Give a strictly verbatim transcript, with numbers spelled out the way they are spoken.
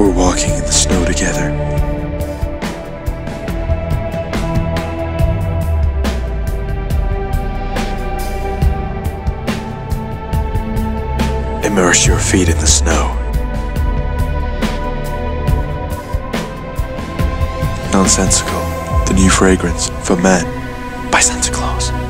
We're walking in the snow together. Immerse your feet in the snow. Nonsensical, the new fragrance for men by Santa Claus.